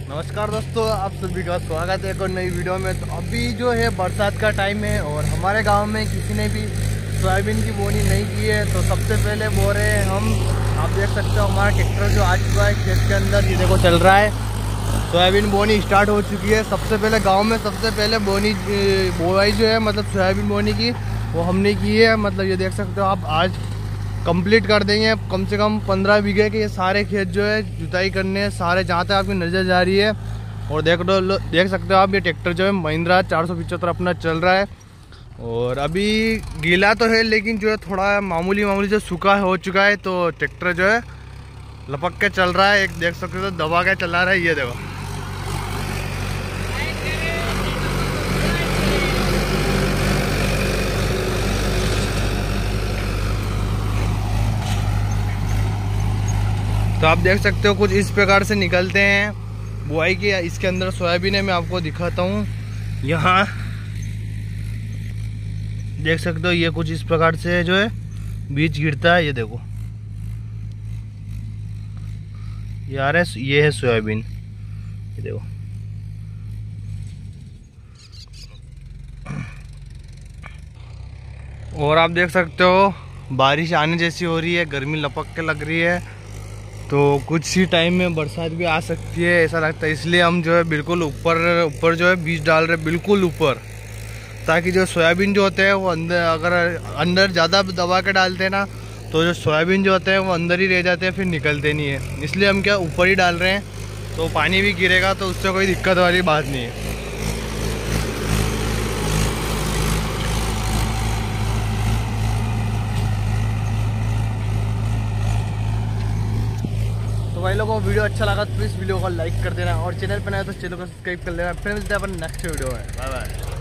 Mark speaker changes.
Speaker 1: नमस्कार दोस्तों, आप सभी का स्वागत है एक और नई वीडियो में। तो अभी जो है बरसात का टाइम है और हमारे गांव में किसी ने भी सोयाबीन की बोनी नहीं की है। तो सबसे पहले बो रहे हैं हम। आप देख सकते हो हमारा ट्रैक्टर जो आ चुका है खेत के अंदर, ये देखो चल रहा है। सोयाबीन बोनी स्टार्ट हो चुकी है। सबसे पहले गाँव में सबसे पहले बोवाई जो है मतलब सोयाबीन बोनी की वो हमने की है। मतलब ये देख सकते हो आप, आज कंप्लीट कर देंगे। कम से कम 15 बीघे के ये सारे खेत जो है जुताई करने हैं सारे, जहाँ तक आपकी नज़र जा रही है। और देख सकते हो आप, ये ट्रैक्टर जो है महिंद्रा 475 अपना चल रहा है। और अभी गीला तो है लेकिन जो है थोड़ा मामूली जो सूखा हो चुका है। तो ट्रैक्टर जो है लपक के चल रहा है। एक देख सकते हो दबा के चला रहा है, ये देखो। तो आप देख सकते हो कुछ इस प्रकार से निकलते हैं बुआई की। इसके अंदर सोयाबीन है, मैं आपको दिखाता हूँ। यहाँ देख सकते हो ये कुछ इस प्रकार से जो है बीज गिरता है, ये देखो। ये है सोयाबीन, ये देखो। और आप देख सकते हो बारिश आने जैसी हो रही है, गर्मी लपक के लग रही है। तो कुछ ही टाइम में बरसात भी आ सकती है ऐसा लगता है। इसलिए हम जो है बिल्कुल ऊपर जो है बीज डाल रहे हैं, बिल्कुल ऊपर, ताकि जो सोयाबीन जो होते हैं वो अंदर ज़्यादा दबा के डालते हैं ना, तो जो सोयाबीन जो होते हैं वो अंदर ही रह जाते हैं, फिर निकलते नहीं है। इसलिए हम क्या ऊपर ही डाल रहे हैं। तो पानी भी गिरेगा तो उससे कोई दिक्कत वाली बात नहीं है। तो भाई लोगों को वीडियो अच्छा लगा तो प्लीज़ वीडियो को लाइक कर देना और चैनल पर नया तो चैनल को सब्सक्राइब कर लेना। फिर मिलते हैं अपन नेक्स्ट वीडियो में। Bye bye.